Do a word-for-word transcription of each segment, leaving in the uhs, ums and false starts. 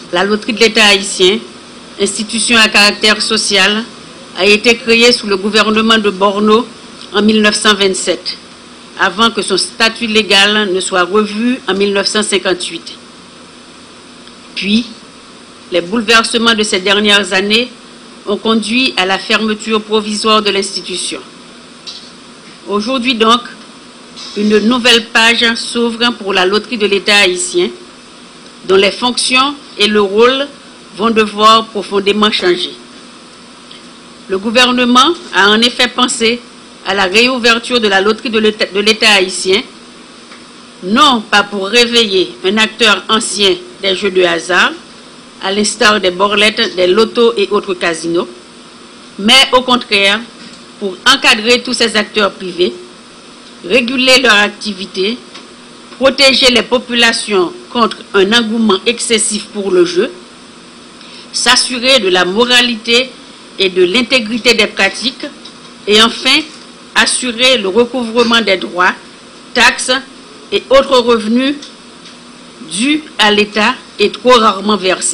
La Loterie de l'État haïtien, institution à caractère social, a été créée sous le gouvernement de Borno en mille neuf cent vingt-sept, avant que son statut légal ne soit revu en mille neuf cent cinquante-huit. Puis, les bouleversements de ces dernières années ont conduit à la fermeture provisoire de l'institution. Aujourd'hui donc, une nouvelle page s'ouvre pour la Loterie de l'État haïtien, dont les fonctions et le rôle vont devoir profondément changer. Le gouvernement a en effet pensé à la réouverture de la Loterie de l'État haïtien, non pas pour réveiller un acteur ancien des jeux de hasard, à l'instar des borlettes, des lotos et autres casinos, mais au contraire pour encadrer tous ces acteurs privés, réguler leur activité, protéger les populations contre un engouement excessif pour le jeu, s'assurer de la moralité et de l'intégrité des pratiques, et enfin assurer le recouvrement des droits, taxes et autres revenus dus à l'État et trop rarement versés.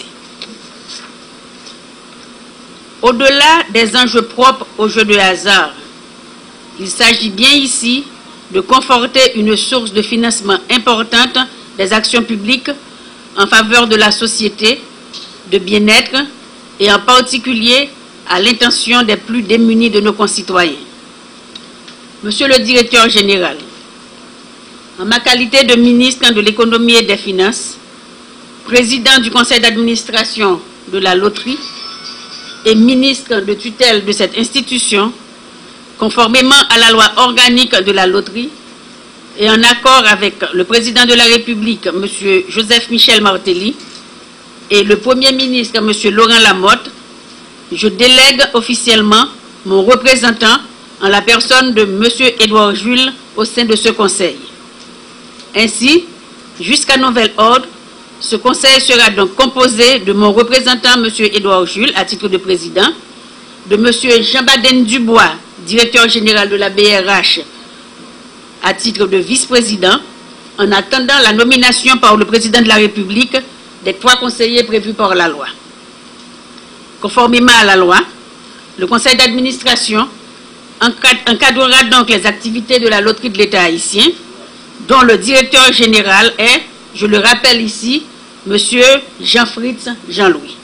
Au-delà des enjeux propres aux jeux de hasard, il s'agit bien ici de conforter une source de financement importante des actions publiques en faveur de la société, de bien-être et en particulier à l'intention des plus démunis de nos concitoyens. Monsieur le directeur général, en ma qualité de ministre de l'économie et des finances, président du conseil d'administration de la loterie et ministre de tutelle de cette institution, conformément à la loi organique de la loterie et en accord avec le président de la République, M. Joseph Michel Martelly, et le Premier ministre, M. Laurent Lamotte, je délègue officiellement mon représentant en la personne de M. Édouard Jules au sein de ce conseil. Ainsi, jusqu'à nouvel ordre, ce conseil sera donc composé de mon représentant, M. Édouard Jules, à titre de président, de M. Jean-Baden Dubois, directeur général de la B R H, à titre de vice-président, en attendant la nomination par le président de la République des trois conseillers prévus par la loi. Conformément à la loi, le conseil d'administration encadrera donc les activités de la Loterie de l'État haïtien, dont le directeur général est, je le rappelle ici, M. Jean-Fritz Jean-Louis.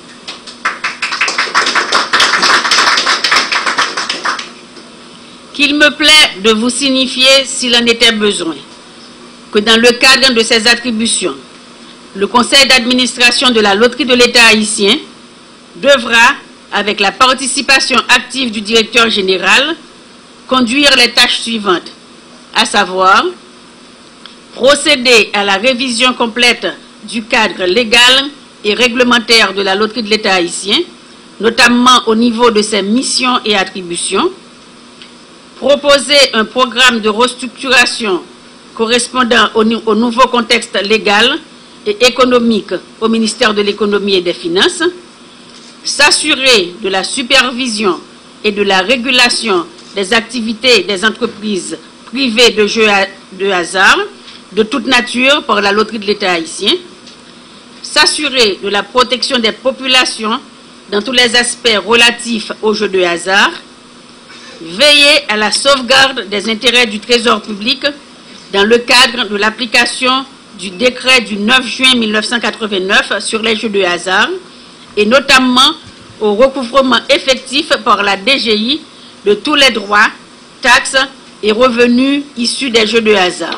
Qu'il me plaît de vous signifier, s'il en était besoin, que dans le cadre de ces attributions, le conseil d'administration de la Loterie de l'État haïtien devra, avec la participation active du directeur général, conduire les tâches suivantes, à savoir procéder à la révision complète du cadre légal et réglementaire de la Loterie de l'État haïtien, notamment au niveau de ses missions et attributions, proposer un programme de restructuration correspondant au, au nouveau contexte légal et économique au ministère de l'Économie et des Finances, s'assurer de la supervision et de la régulation des activités des entreprises privées de jeux de hasard de toute nature par la Loterie de l'État haïtien, s'assurer de la protection des populations dans tous les aspects relatifs aux jeux de hasard, veiller à la sauvegarde des intérêts du Trésor public dans le cadre de l'application du décret du neuf juin mille neuf cent quatre-vingt-neuf sur les jeux de hasard et notamment au recouvrement effectif par la D G I de tous les droits, taxes et revenus issus des jeux de hasard.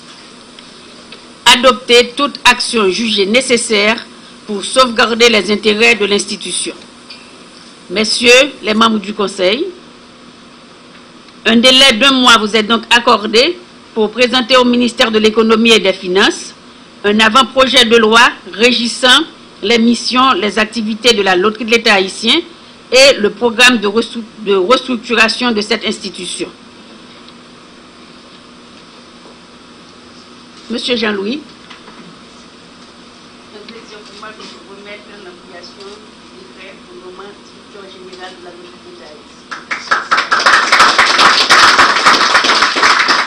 Adopter toute action jugée nécessaire pour sauvegarder les intérêts de l'institution. Messieurs les membres du Conseil, un délai d'un mois vous est donc accordé pour présenter au ministère de l'Économie et des Finances un avant-projet de loi régissant les missions, les activités de la Loterie de l'État haïtien et le programme de restructuration de cette institution. Monsieur Jean-Louis. C'est un plaisir pour moi de vous remettre l'application du décret pour le moment directeur général de la Loterie de l'État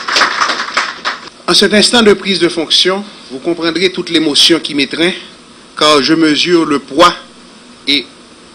haïtien. En cet instant de prise de fonction, vous comprendrez toute l'émotion qui m'étreint car je mesure le poids et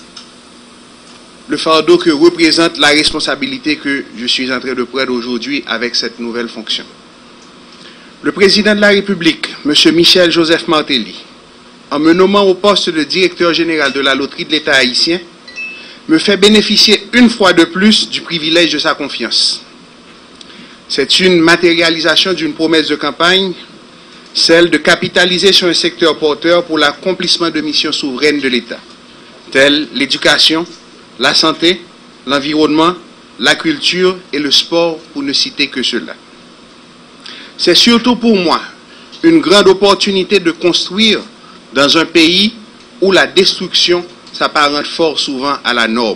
le fardeau que représente la responsabilité que je suis en train de prendre aujourd'hui avec cette nouvelle fonction. Le président de la République, M. Michel Joseph Martelly, en me nommant au poste de directeur général de la loterie de l'État haïtien, me fait bénéficier une fois de plus du privilège de sa confiance. C'est une matérialisation d'une promesse de campagne, celle de capitaliser sur un secteur porteur pour l'accomplissement de missions souveraines de l'État, telles l'éducation, la santé, l'environnement, la culture et le sport, pour ne citer que cela. C'est surtout pour moi une grande opportunité de construire dans un pays où la destruction s'apparente fort souvent à la norme.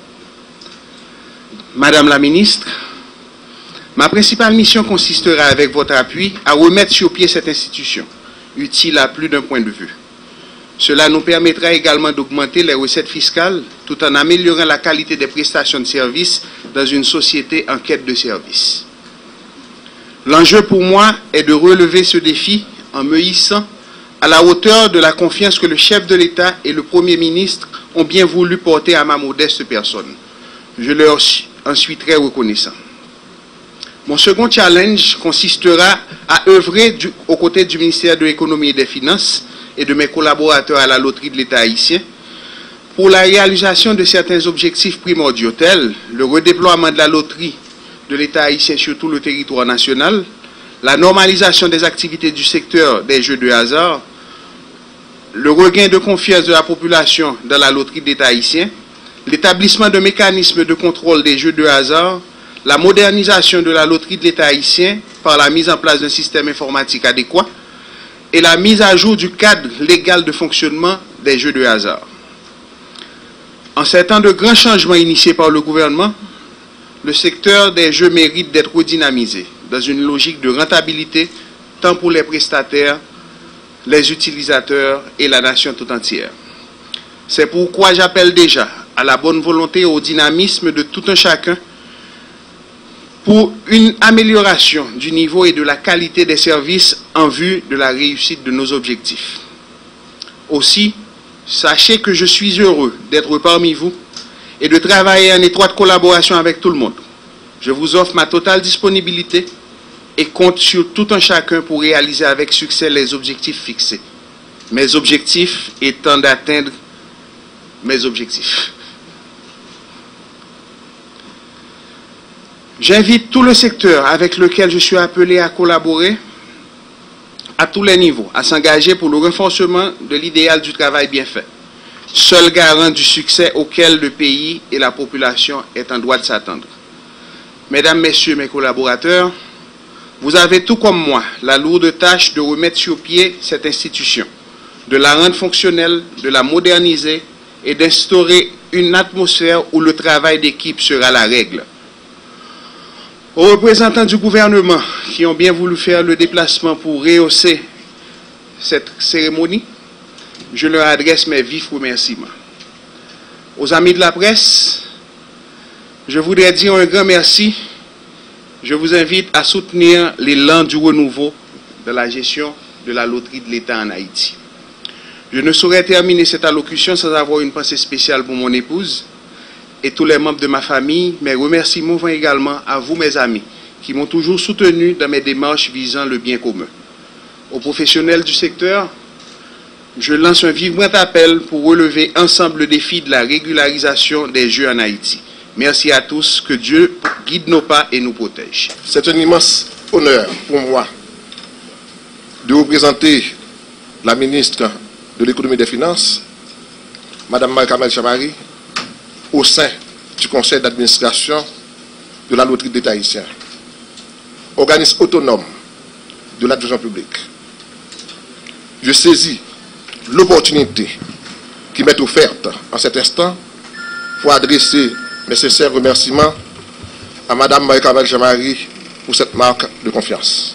Madame la ministre, ma principale mission consistera, avec votre appui, à remettre sur pied cette institution, utile à plus d'un point de vue. Cela nous permettra également d'augmenter les recettes fiscales tout en améliorant la qualité des prestations de services dans une société en quête de services. L'enjeu pour moi est de relever ce défi en me hissant à la hauteur de la confiance que le chef de l'État et le Premier ministre ont bien voulu porter à ma modeste personne. Je leur en suis très reconnaissant. Mon second challenge consistera à œuvrer du, aux côtés du ministère de l'Économie et des Finances et de mes collaborateurs à la loterie de l'État haïtien pour la réalisation de certains objectifs primordiaux tels le redéploiement de la loterie de l'État haïtien sur tout le territoire national, la normalisation des activités du secteur des jeux de hasard, le regain de confiance de la population dans la loterie de l'État haïtien, l'établissement de mécanismes de contrôle des jeux de hasard, la modernisation de la loterie de l'État haïtien par la mise en place d'un système informatique adéquat et la mise à jour du cadre légal de fonctionnement des jeux de hasard. En ces temps de grands changements initiés par le gouvernement, le secteur des jeux mérite d'être redynamisé dans une logique de rentabilité tant pour les prestataires, les utilisateurs et la nation tout entière. C'est pourquoi j'appelle déjà à la bonne volonté et au dynamisme de tout un chacun pour une amélioration du niveau et de la qualité des services en vue de la réussite de nos objectifs. Aussi, sachez que je suis heureux d'être parmi vous et de travailler en étroite collaboration avec tout le monde. Je vous offre ma totale disponibilité et compte sur tout un chacun pour réaliser avec succès les objectifs fixés. Mes objectifs étant d'atteindre mes objectifs. J'invite tout le secteur avec lequel je suis appelé à collaborer à tous les niveaux, à s'engager pour le renforcement de l'idéal du travail bien fait, seul garant du succès auquel le pays et la population est en droit de s'attendre. Mesdames, Messieurs, mes collaborateurs, vous avez tout comme moi la lourde tâche de remettre sur pied cette institution, de la rendre fonctionnelle, de la moderniser et d'instaurer une atmosphère où le travail d'équipe sera la règle. Aux représentants du gouvernement qui ont bien voulu faire le déplacement pour rehausser cette cérémonie, je leur adresse mes vifs remerciements. Aux amis de la presse, je voudrais dire un grand merci. Je vous invite à soutenir l'élan du renouveau de la gestion de la loterie de l'État en Haïti. Je ne saurais terminer cette allocution sans avoir une pensée spéciale pour mon épouse et tous les membres de ma famille. Mes remerciements vont également à vous, mes amis, qui m'ont toujours soutenu dans mes démarches visant le bien commun. Aux professionnels du secteur, je lance un vibrant appel pour relever ensemble le défi de la régularisation des jeux en Haïti. Merci à tous, que Dieu guide nos pas et nous protège. C'est un immense honneur pour moi de représenter la ministre de l'Économie et des Finances, Madame Marie-Kamel Chamari, au sein du conseil d'administration de la loterie d'État haïtien, organisme autonome de l'administration publique. Je saisis l'opportunité qui m'est offerte en cet instant pour adresser mes sincères remerciements à Madame Marie-Kamel Chamari pour cette marque de confiance.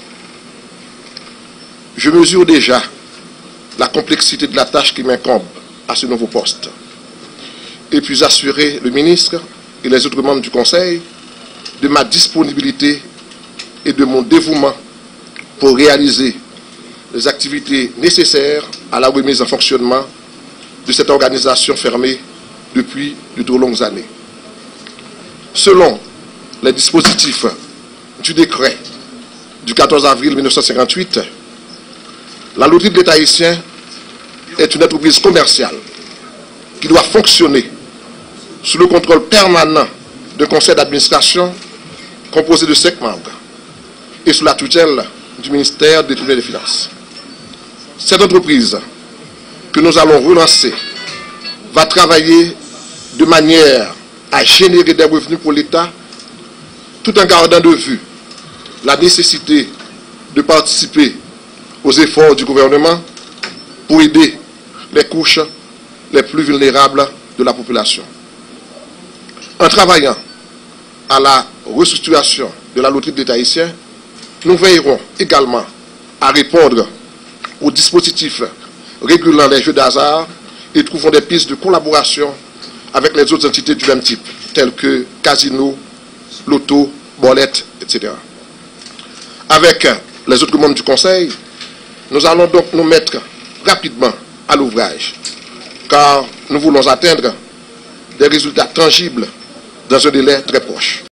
Je mesure déjà la complexité de la tâche qui m'incombe à ce nouveau poste et puis assurer le ministre et les autres membres du Conseil de ma disponibilité et de mon dévouement pour réaliser les activités nécessaires à la remise en fonctionnement de cette organisation fermée depuis de trop longues années. Selon les dispositifs du décret du quatorze avril mille neuf cent cinquante-huit, la loterie de l'État haïtien est une entreprise commerciale qui doit fonctionner sous le contrôle permanent d'un conseil d'administration composé de cinq membres et sous la tutelle du ministère de l'Économie et des Finances. Cette entreprise que nous allons relancer va travailler de manière à générer des revenus pour l'État tout en gardant de vue la nécessité de participer aux efforts du gouvernement pour aider les couches les plus vulnérables de la population. En travaillant à la restructuration de la loterie de l'État haïtien, nous veillerons également à répondre aux dispositifs régulant les jeux d'hasard et trouvons des pistes de collaboration avec les autres entités du même type, telles que Casino, Loto, Bolette, et cetera. Avec les autres membres du Conseil, nous allons donc nous mettre rapidement à l'ouvrage, car nous voulons atteindre des résultats tangibles dans un délai très proche.